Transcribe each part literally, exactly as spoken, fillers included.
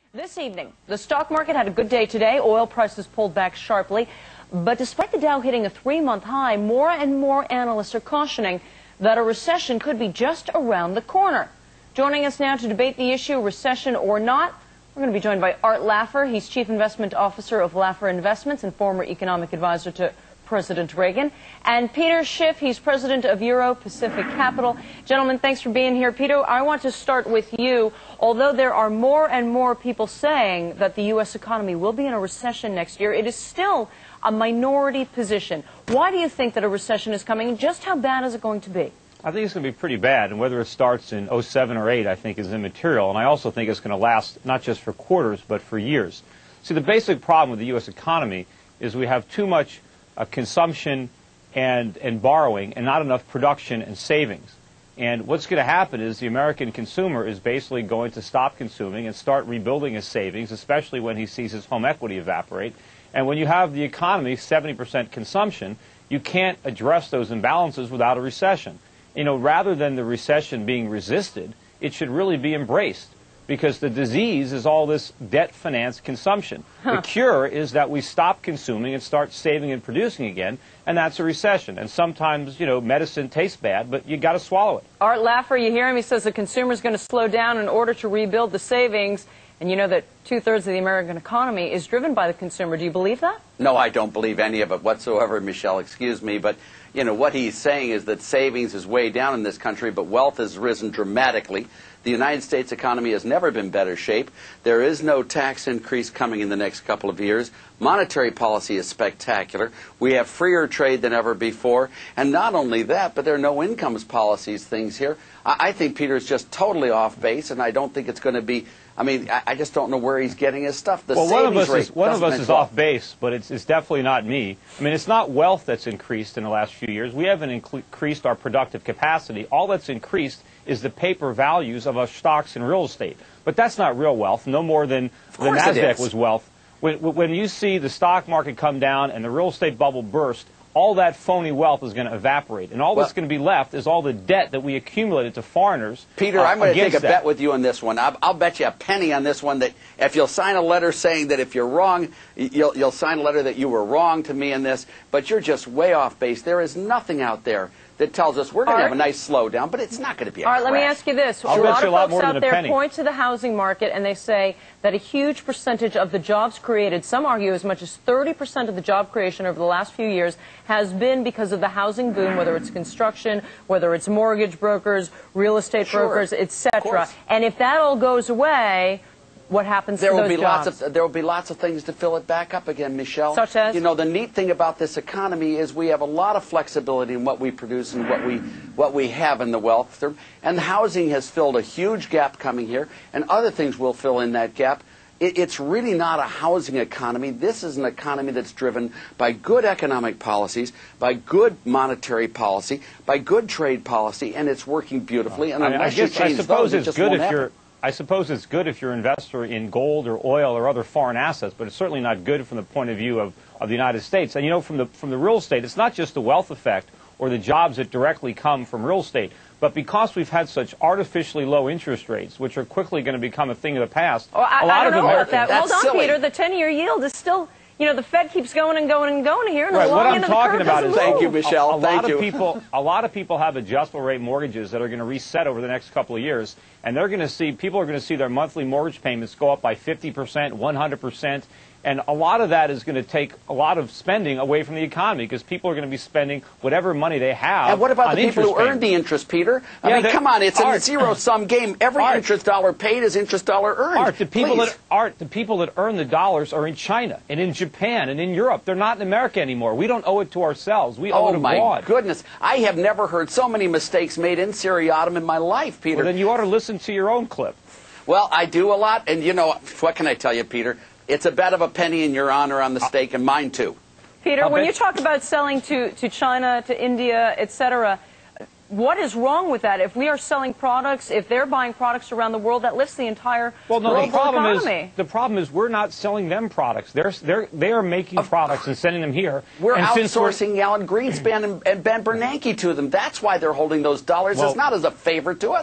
This evening, the stock market had a good day today. Oil prices pulled back sharply. But despite the Dow hitting a three-month high, more and more analysts are cautioning that a recession could be just around the corner. Joining us now to debate the issue, recession or not, we're going to be joined by Art Laffer. He's Chief Investment Officer of Laffer Investments and former economic advisor to President Reagan. And Peter Schiff, he's president of Euro Pacific Capital. Gentlemen, thanks for being here. Peter, I want to start with you. Although there are more and more people saying that the U S economy will be in a recession next year, it is still a minority position. Why do you think that a recession is coming, and just how bad is it going to be? I think it's going to be pretty bad, and whether it starts in oh seven or eight, I think, is immaterial. And I also think it's going to last not just for quarters, but for years. See, the basic problem with the U S economy is we have too much uh, consumption and, and borrowing and not enough production and savings. And what's going to happen is the American consumer is basically going to stop consuming and start rebuilding his savings, especially when he sees his home equity evaporate. And when you have the economy seventy percent consumption, you can't address those imbalances without a recession. You know, rather than the recession being resisted, it should really be embraced, because the disease is all this debt-financed consumption. Huh. The cure is that we stop consuming and start saving and producing again, and that's a recession. And sometimes, you know, medicine tastes bad, but you got to swallow it. Art Laffer, you hear him? He says the consumer is going to slow down in order to rebuild the savings. And you know that two-thirds of the American economy is driven by the consumer. Do you believe that? No, I don't believe any of it whatsoever, Michelle. Excuse me. But, you know, what he's saying is that savings is way down in this country, but wealth has risen dramatically. The United States economy has never been in better shape. There is no tax increase coming in the next couple of years. Monetary policy is spectacular. We have freer trade than ever before. And not only that, but there are no incomes policies things here. I, I think Peter's just totally off base, and I don't think it's going to be... I mean, I, I just don't know where he's getting his stuff. The well, one of us rate is, one of us is off base, but it's, it's definitely not me. I mean, it's not wealth that's increased in the last few years. We haven't increased our productive capacity. All that's increased is the paper values of our stocks and real estate. But that's not real wealth, no more than the NASDAQ was wealth. When, when you see the stock market come down and the real estate bubble burst, all that phony wealth is going to evaporate. And all well, that's going to be left is all the debt that we accumulated to foreigners. Peter, uh, I'm going to take a that. bet with you on this one. I'll, I'll bet you a penny on this one that if you'll sign a letter saying that if you're wrong, you'll, you'll sign a letter that you were wrong to me in this, but you're just way off base. There is nothing out there that tells us we're going to have a nice slowdown, but it's not going to be a All right, crash. let me ask you this. I'll a bet lot you of a lot folks more out than a there penny. point to the housing market, and they say that a huge percentage of the jobs created, some argue as much as thirty percent of the job creation over the last few years, has been because of the housing boom, whether it's construction, whether it's mortgage brokers, real estate sure. brokers, et cetera. And if that all goes away, what happens there to will those be jobs? Lots of, there will be lots of things to fill it back up again, Michelle. Such as? You know, the neat thing about this economy is we have a lot of flexibility in what we produce and what we, what we have in the wealth. And the housing has filled a huge gap coming here, and other things will fill in that gap. It, it's really not a housing economy. This is an economy that's driven by good economic policies, by good monetary policy, by good trade policy, and it's working beautifully. And unless I, I guess, you change I suppose those, it's it just good won't if happen. you're. I suppose it's good if you're an investor in gold or oil or other foreign assets, but it's certainly not good from the point of view of, of the United States. And, you know, from the, from the real estate, it's not just the wealth effect or the jobs that directly come from real estate, but because we've had such artificially low interest rates, which are quickly going to become a thing of the past. Oh, I, a lot I don't of know Americans, about that. Hold on, silly. Peter. The ten-year yield is still... You know, the Fed keeps going and going and going here, and right, the long what I'm end of the talking curve about doesn't is move. Thank you, Michelle. A, a Thank lot you. of people, a lot of people have adjustable rate mortgages that are going to reset over the next couple of years, and they're going to see people are going to see their monthly mortgage payments go up by fifty percent, one hundred percent. And a lot of that is going to take a lot of spending away from the economy, because people are going to be spending whatever money they have. And what about on the people who payments. earn the interest, Peter? I Yeah, mean, that- come on, it's Art. a zero-sum game. Every Art. interest dollar paid is interest dollar earned. Art, the people Please. that Art, the people that earn the dollars are in China and in Japan and in Europe. They're not in America anymore. We don't owe it to ourselves. We owe Oh, it my abroad. goodness. I have never heard so many mistakes made in seriatim in my life, Peter. Well, then you ought to listen to your own clip. Well, I do a lot, and you know, what can I tell you, Peter? It's a bet of a penny in your honor on the stake, and mine too. Peter, I'll when bet- you talk about selling to, to China, to India, et cetera, what is wrong with that? If we are selling products, if they're buying products around the world, that lifts the entire Well, no, global the problem economy. is the problem is we're not selling them products. They're they're they are making products and sending them here. We're and since we're- outsourcing Alan Greenspan and, and Ben Bernanke to them. That's why they're holding those dollars. Well- It's not as a favor to us.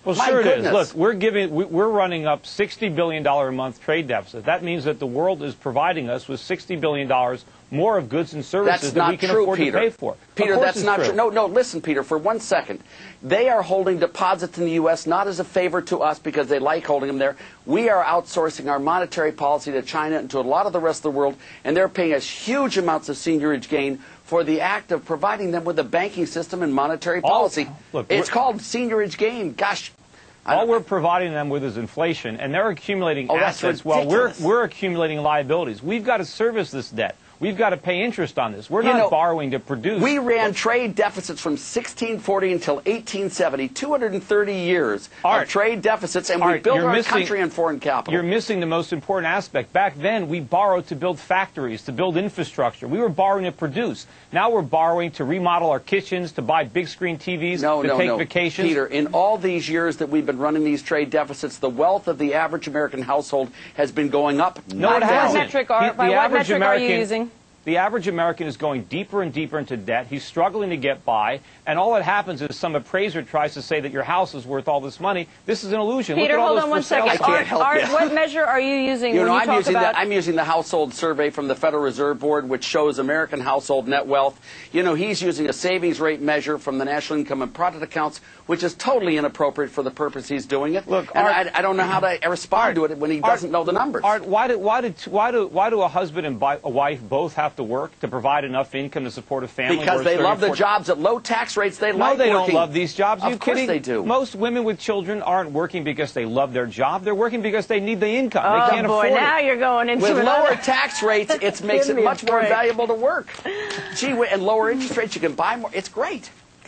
Well, My sure it goodness. is. Look, we're giving, we- we're running up sixty billion dollars a month trade deficit. That means that the world is providing us with sixty billion dollars more of goods and services That's that not we can true, afford Peter. to pay for. Peter, Of course that's it's not true. true. No, no, listen, Peter, for one second. They are holding deposits in the U S not as a favor to us because they like holding them there. We are outsourcing our monetary policy to China and to a lot of the rest of the world, and they're paying us huge amounts of seigniorage gain for the act of providing them with a banking system and monetary policy. look, it's we're- called seigniorage gain. Gosh. I All don't- we're providing them with is inflation, and they're accumulating Oh, that's assets while we're, ridiculous. we're accumulating liabilities. We've got to service this debt. We've got to pay interest on this. We're You not know, borrowing to produce. We ran trade deficits from sixteen forty until eighteen seventy, two hundred thirty years Art, of trade deficits, and we Art, built you're our missing- country and foreign capital. You're missing the most important aspect. Back then, we borrowed to build factories, to build infrastructure. We were borrowing to produce. Now we're borrowing to remodel our kitchens, to buy big screen T Vs, no, to no, take no. vacations. Peter, in all these years that we've been running these trade deficits, the wealth of the average American household has been going up. No, not it down. hasn't. metric are- The- by the what average metric are you American- using? The average American is going deeper and deeper into debt. He's struggling to get by. And all that happens is some appraiser tries to say that your house is worth all this money. This is an illusion. Peter, Look at all hold those on one for sale second. I can't Art, help Art, you. what measure are you using You when know, you I'm talk using, about... the, I'm using the household survey from the Federal Reserve Board, which shows American household net wealth. You know, he's using a savings rate measure from the National Income and Product Accounts, which is totally inappropriate for the purpose he's doing it. Look, and Art- I, I don't know how to respond to it when he Art- doesn't know the numbers. Art, why do, why, do, why, do, why do a husband and bi- a wife both have to work to provide enough income to support a family? Because where they it's love the thirty, forty jobs at low tax rates. They No, like they working. don't love these jobs. Are you Of course kidding? they do. Most women with children aren't working because they love their job. They're working because they need the income. Oh, they can't boy, afford now it. you're going into With another... lower tax rates, it makes Give it me a much more break. valuable to work. Gee, and lower interest rates, you can buy more. It's great.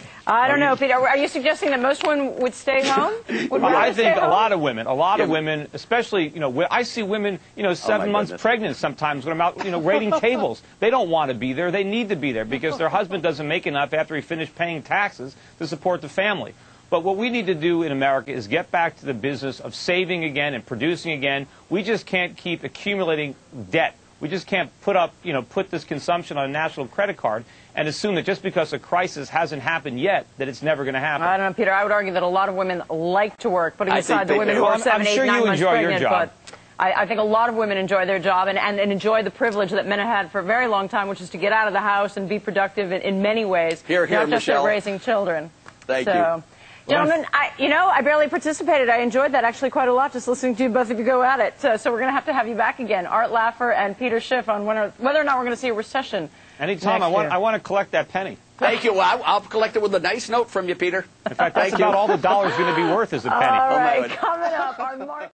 I don't know, Peter. Are you suggesting that most women would stay home? Would Well, rather I stay think a home? lot of women, a lot of Yeah. women, especially, you know, wi- I see women, you know, seven months goodness. pregnant sometimes when I'm out, you know, raiding tables. They don't want to be there. They need to be there because their husband doesn't make enough after he finished paying taxes to support the family. But what we need to do in America is get back to the business of saving again and producing again. We just can't keep accumulating debt. We just can't put up, you know, put this consumption on a national credit card and assume that just because a crisis hasn't happened yet, that it's never going to happen. I don't know, Peter. I would argue that a lot of women like to work, putting I think aside the they women do. who Well, are I'm- seven, I'm eight, sure nine you months enjoy your pregnant. job. But I, I think a lot of women enjoy their job and, and, and enjoy the privilege that men have had for a very long time, which is to get out of the house and be productive in, in many ways, Here, here, not just Michelle. at raising children. Thank so, you. Gentlemen, I, you know, I barely participated. I enjoyed that actually quite a lot, just listening to both of you go at it. So, so we're going to have to have you back again, Art Laffer and Peter Schiff, on whether, whether or not we're going to see a recession. Anytime next I want, year. I want to collect that penny. Thank you. Well, I'll, I'll collect it with a nice note from you, Peter. In fact, that's Thank you. about all the dollar's going to be worth is a penny. All Oh, my right, word. coming up, our market.